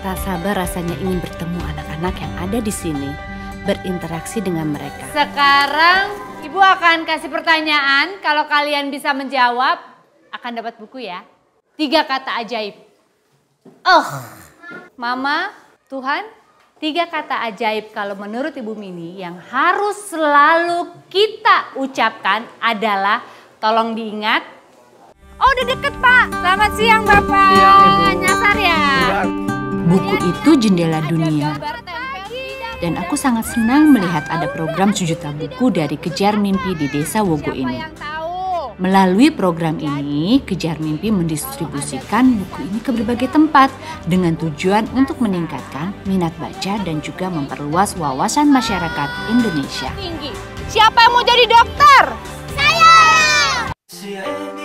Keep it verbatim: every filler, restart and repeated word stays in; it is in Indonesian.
tak sabar rasanya ingin bertemu anak-anak yang ada di sini, berinteraksi dengan mereka. Sekarang Ibu akan kasih pertanyaan, kalau kalian bisa menjawab akan dapat buku ya. Tiga kata ajaib. Oh, Mama, Tuhan, tiga kata ajaib kalau menurut Ibu Mini yang harus selalu kita ucapkan adalah, tolong diingat. Oh, udah deket Pak. Selamat siang Bapak. Siang, nyasar ya. Buku itu jendela dunia. Dan aku sangat senang melihat ada program sejuta buku dari Kejar Mimpi di Desa Wogo ini. Melalui program ini, Kejar Mimpi mendistribusikan buku ini ke berbagai tempat dengan tujuan untuk meningkatkan minat baca dan juga memperluas wawasan masyarakat Indonesia. Tinggi. Siapa yang mau jadi dokter? Saya!